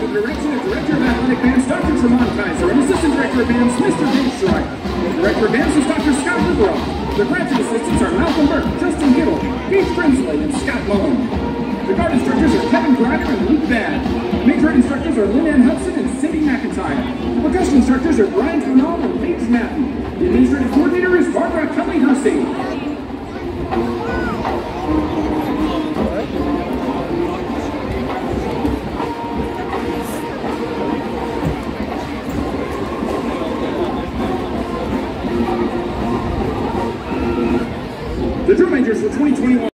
under the direction of Director of Athletic Bands, Dr. Tremont Kaiser, and Assistant Director of Bands, Mr. Dave Schreier. The Director of Bands is Dr. Scott Riveroff. The graduate assistants are Malcolm Burke, Justin Gittle, Keith Prinsley, and Scott Mullen. The guard instructors are Kevin Grider and Luke Badd. Major instructors are Lynn Ann Hudson and Cindy McIntyre. The percussion instructors are Brian Tunal and Paige Matthew. The administrative coordinator is Barbara Kelly Hersey.